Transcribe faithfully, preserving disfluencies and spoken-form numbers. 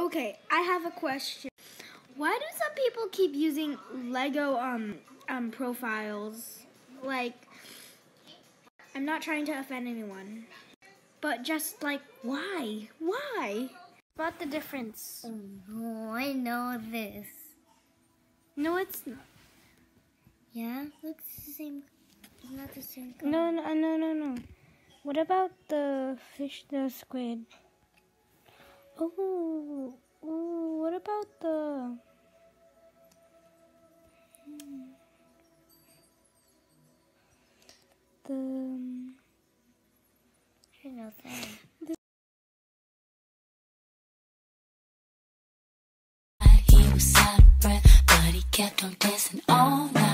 Okay, I have a question. Why do some people keep using Lego um um profiles? Like, I'm not trying to offend anyone, but just like, why? Why? What's the difference? Oh no, I know this. No, it's not. Yeah, looks the same. It's not the same color. No, no, no, no, no. What about the fish, the squid? Oh, oh, what about the... Hmm, the... um, I know that. He was out of breath, but he kept on dancing all night.